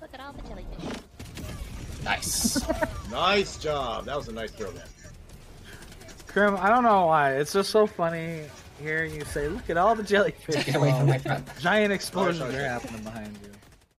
Look at all the jellyfish. Nice. Nice job. That was a nice throw, man. Krim, I don't know why. It's just so funny hearing you say, look at all the jellyfish. Get away from my front. Giant explosions Sorry. are happening behind you.